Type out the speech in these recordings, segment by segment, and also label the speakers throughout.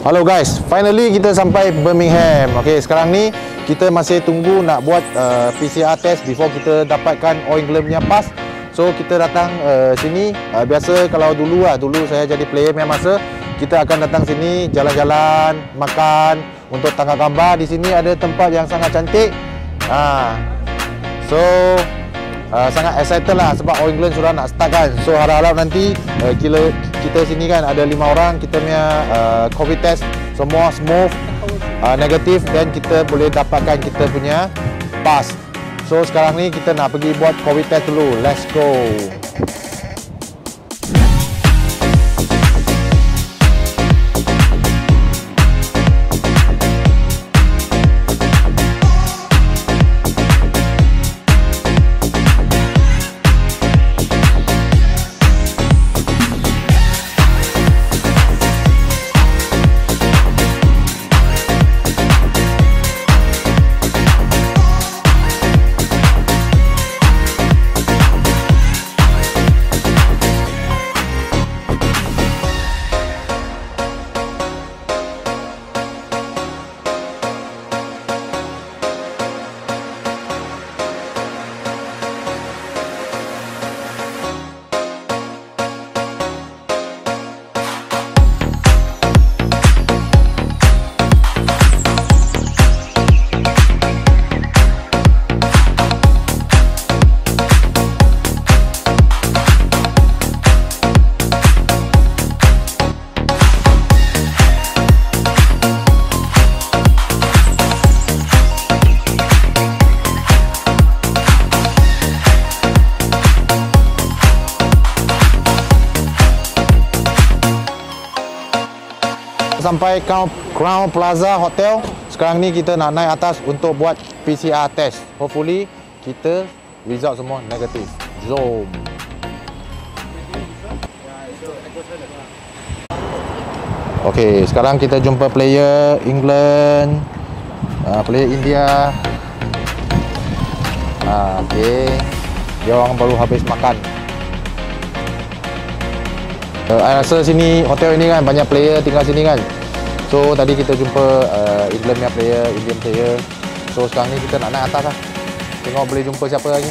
Speaker 1: Halo guys, finally kita sampai Birmingham. Okey, sekarang ni kita masih tunggu nak buat PCR test before kita dapatkan All England punya pass. So kita datang sini. Biasa kalau dulu saya jadi player punya masa, kita akan datang sini jalan-jalan, makan, untuk tangkap gambar. Di sini ada tempat yang sangat cantik. So sangat excited lah sebab All England sudah nak start kan. So harap-harap nanti kita sini kan ada 5 orang, kita punya COVID test semua smooth, negatif, dan kita boleh dapatkan kita punya pass. So sekarang ni kita nak pergi buat COVID test dulu. Let's go. Sampai Crown Plaza Hotel. Sekarang ni kita nak naik atas untuk buat PCR test. Hopefully kita result semua negatif. Jom. Okey, sekarang kita jumpa player England, player India. Okey, dia orang baru habis makan. Saya rasa sini, hotel ini kan banyak player tinggal sini kan. So tadi kita jumpa England punya player, Indian player. So sekarang ni kita nak naik atas lah. Tengok boleh jumpa siapa lagi.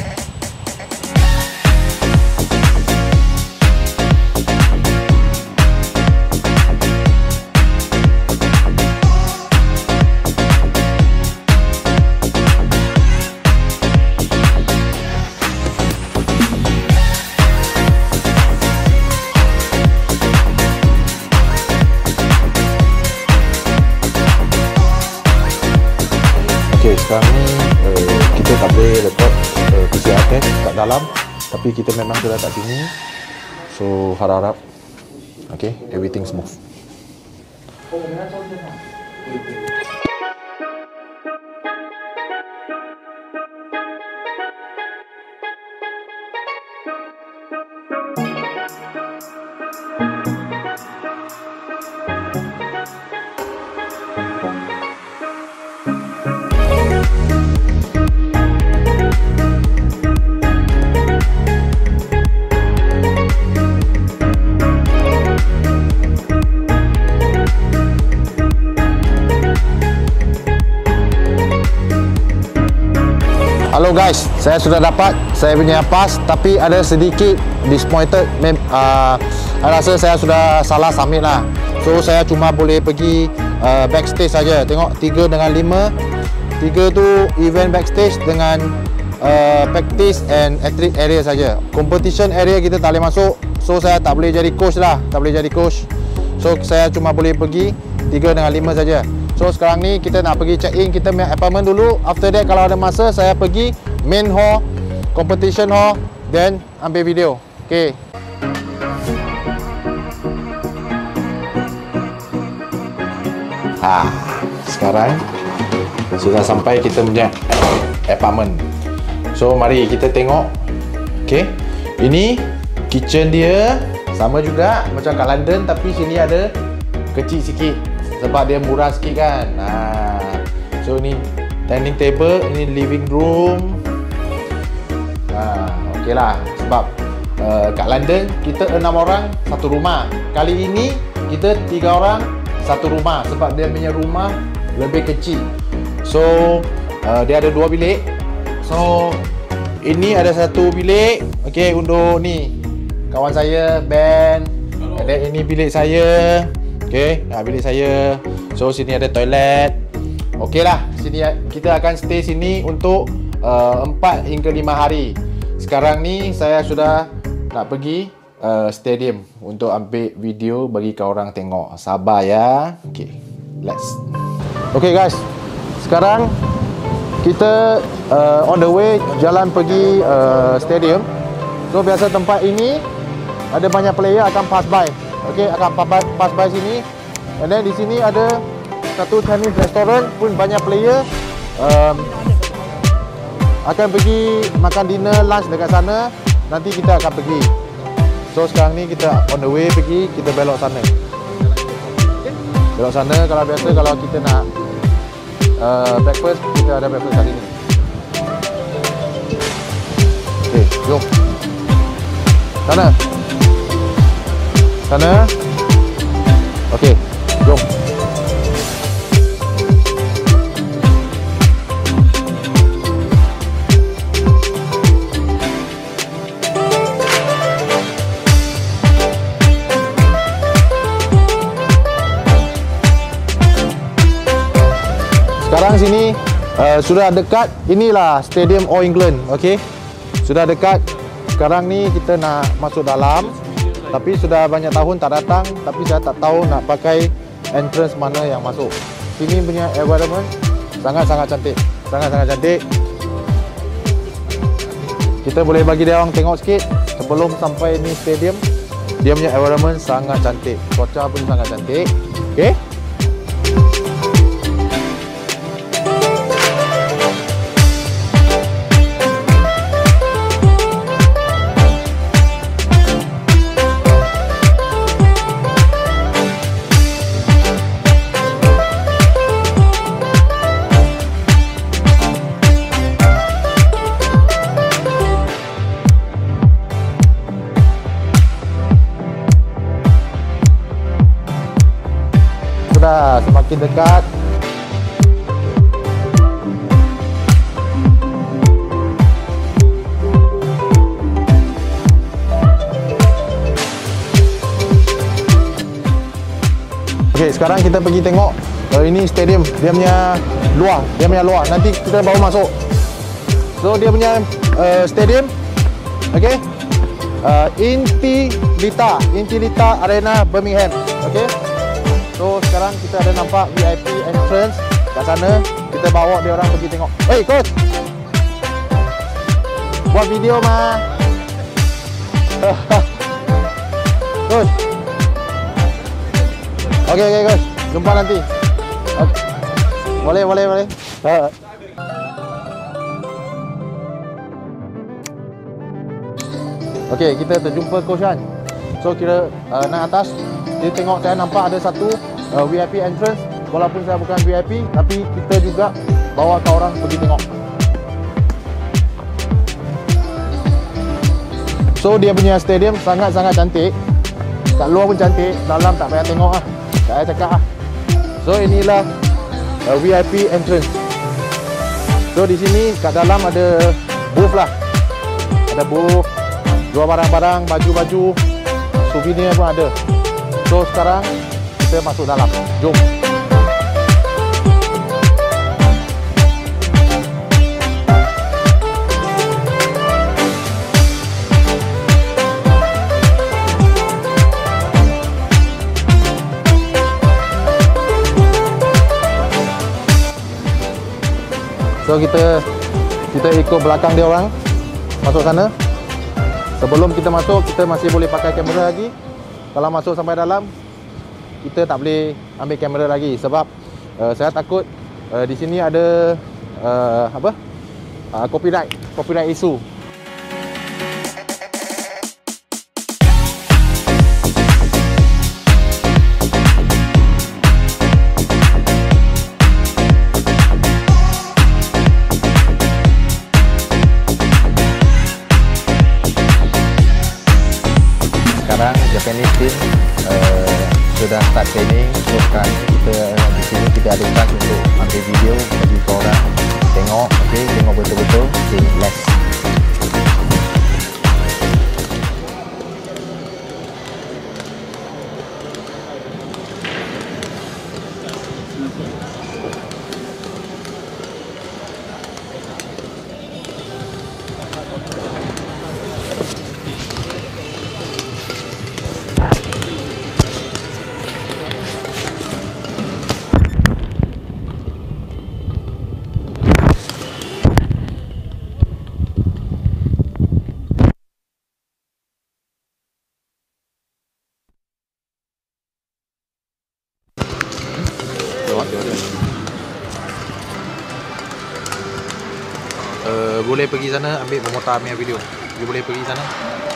Speaker 1: Okay, sekarang ni kita tak boleh record PCR test kat dalam, tapi kita memang sudah kat sini. So harap-harap okay, everything smooth. Halo guys, saya sudah dapat saya punya pass, tapi ada sedikit disappointed. Saya rasa saya sudah salah submit lah. So saya cuma boleh pergi backstage saja. Tengok 3 dengan 5. 3 tu event backstage dengan practice and athlete area saja. Competition area kita tak boleh masuk. So saya tak boleh jadi coach lah, tak boleh jadi coach. So saya cuma boleh pergi 3 dengan 5 saja. So sekarang ni kita nak pergi check in kita punya apartment dulu. After that kalau ada masa saya pergi main hall, competition hall, then ambil video. Okay. Sekarang sudah sampai kita punya apartment. So mari kita tengok. Okay, ini kitchen dia sama juga macam kat London, tapi sini ada kecil sikit sebab dia murah sikit kan. So ni dining table, ini living room. Okey lah, sebab kat London kita 6 orang satu rumah. Kali ini kita 3 orang satu rumah sebab dia punya rumah lebih kecil. So dia ada 2 bilik. So ini ada satu bilik, okey, untuk ni kawan saya Ben. Ada ini bilik saya. Okey, bilik saya. So sini ada toilet. Okey lah, sini kita akan stay sini untuk 4 hingga 5 hari. Sekarang ni saya sudah nak pergi stadium untuk ambil video bagi kau orang tengok. Sabar ya. Okey, let's. Okey guys, sekarang kita on the way jalan pergi stadium. So biasa tempat ini ada banyak player akan pass by. Okey, akan pass by sini. And then di sini ada satu Chinese restaurant pun banyak player akan pergi makan dinner, lunch dekat sana. Nanti kita akan pergi. So sekarang ni kita on the way pergi, kita belok sana. Belok sana. Kalau biasa kalau kita nak breakfast, kita ada breakfast hari ni. Okay, jom. Sana. Sana. Okay, jom. Sekarang sini sudah dekat, inilah Stadium All England, okey. Sudah dekat. Sekarang ni kita nak masuk dalam. Tapi sudah banyak tahun tak datang, tapi saya tak tahu nak pakai entrance mana yang masuk. Sini punya environment sangat-sangat cantik. Sangat-sangat cantik. Kita boleh bagi dia orang tengok sikit sebelum sampai ni stadium. Dia punya environment sangat cantik. Cuaca pun sangat cantik. Okey. Sudah semakin dekat. Okey, sekarang kita pergi tengok ini stadium, dia punya luar, nanti kita baru masuk. So dia punya stadium, okey, Intilita Arena Birmingham, okey. So sekarang kita ada nampak VIP entrance kat sana. Kita bawa dia orang pergi tengok. Hey coach, buat video mah. Coach. Okay coach, jumpa nanti. Okay. Boleh. Okay, kita terjumpa coach kan. So kira naik atas. Dia tengok, saya nampak ada satu VIP entrance. Walaupun saya bukan VIP, tapi kita juga bawa ke orang pergi tengok. So dia punya stadium sangat-sangat cantik. Kat luar pun cantik, dalam tak payah tengok lah. Saya cakap lah. So inilah VIP entrance. So di sini kat dalam ada booth lah. Ada booth, jual barang-barang, baju-baju, souvenir pun ada. So sekarang kita masuk dalam. Jom. So kita ikut belakang dia orang masuk sana. Sebelum kita masuk, kita masih boleh pakai kamera lagi. Kalau masuk sampai dalam, kita tak boleh ambil kamera lagi sebab saya takut di sini ada copyright isu. Sekarang Japanese team sudah start training. So sekarang Boleh pergi sana ambil memotar punya video. You boleh pergi sana.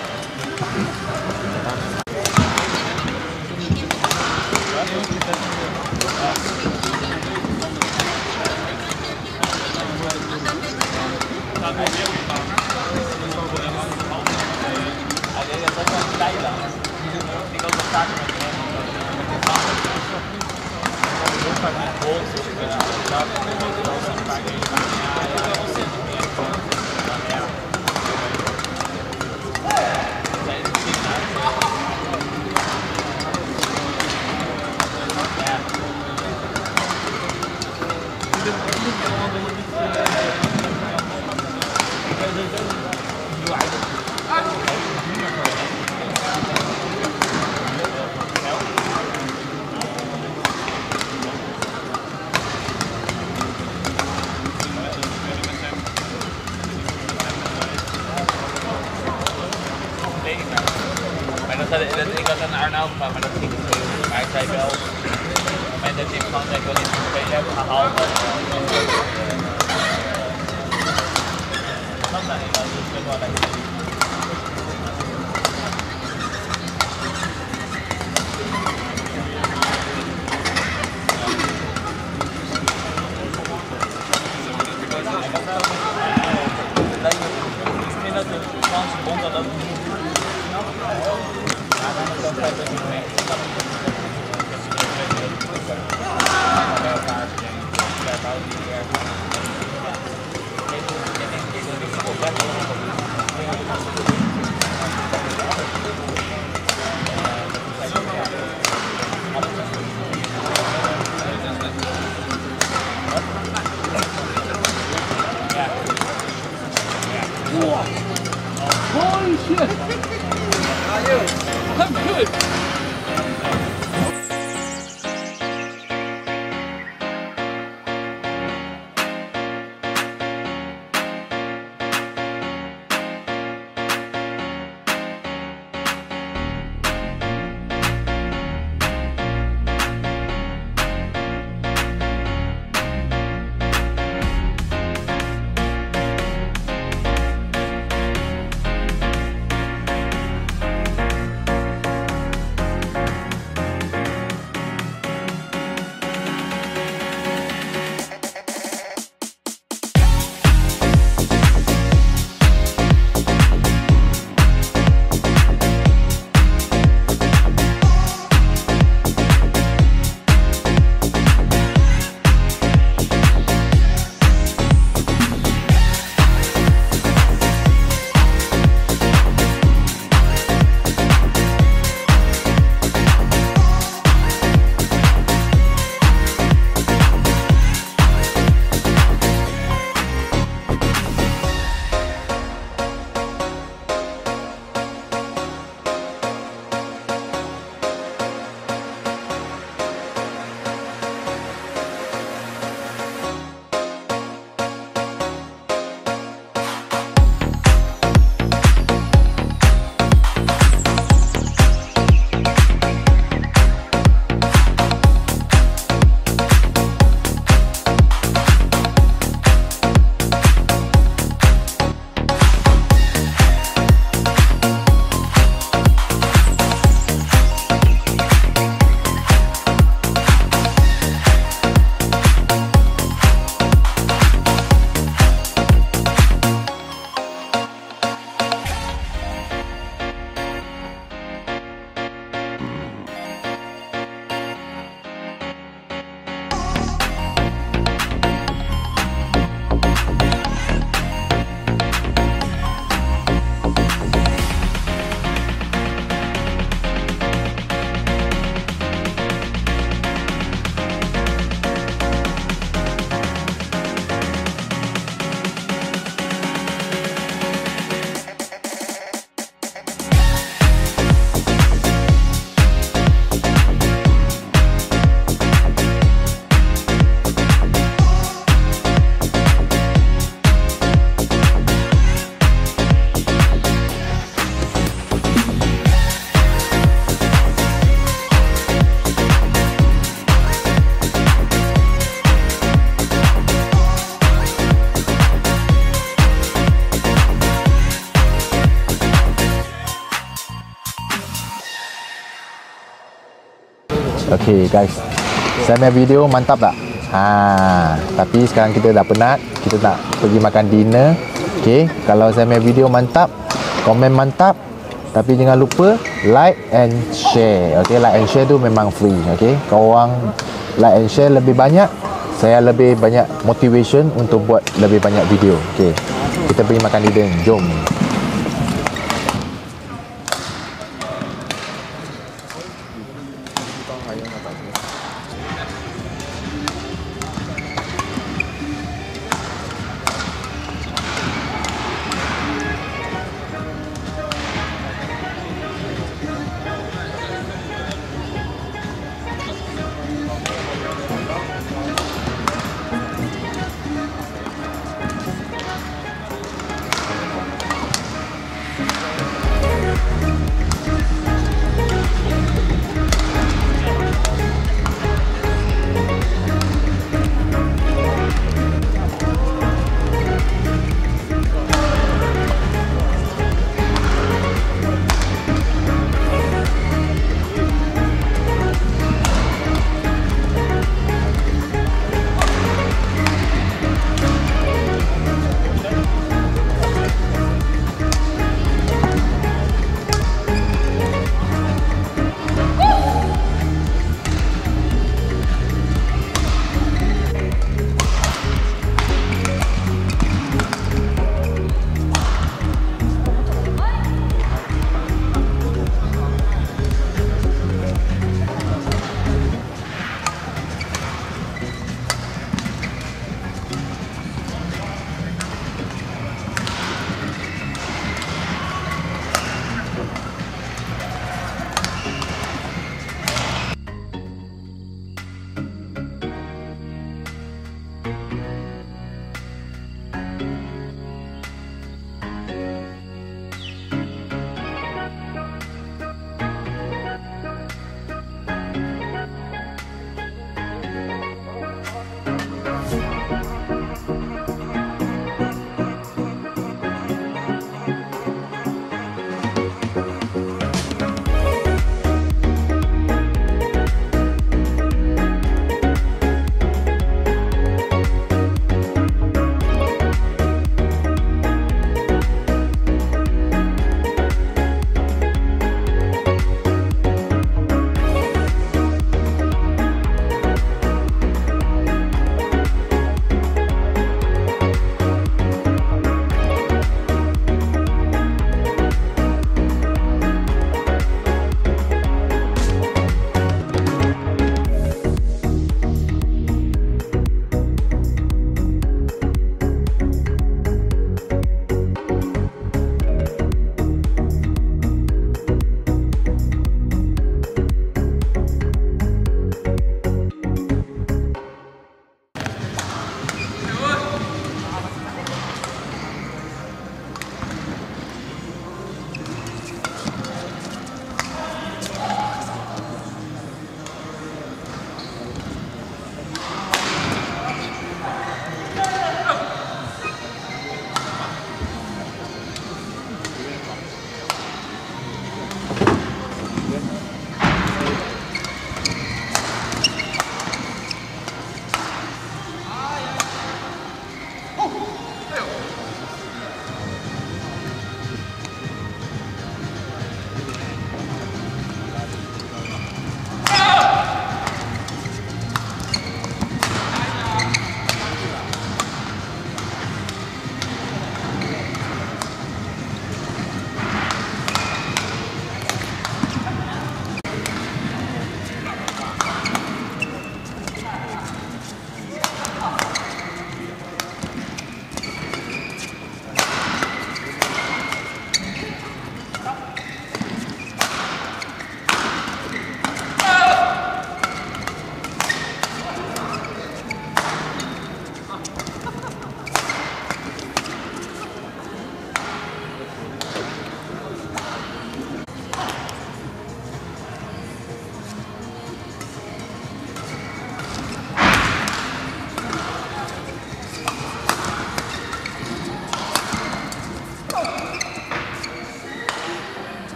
Speaker 2: Maar dat ik had een Arnoud, maar dat ging niet zo. Maar ik zei wel, op het moment dat je Frankrijk wel in de spelen hebt gehaald, dat is wel lekker. Ik vind dat de Franse bond dat ook niet.
Speaker 1: Okay guys, saya punya video mantap tak? Tapi sekarang kita dah penat, kita nak pergi makan dinner. Okay, kalau saya punya video mantap, komen mantap, tapi jangan lupa like and share. Okay, like and share tu memang free. Okay, korang like and share lebih banyak, saya lebih banyak motivation untuk buat lebih banyak video. Okay, kita pergi makan dinner, jom.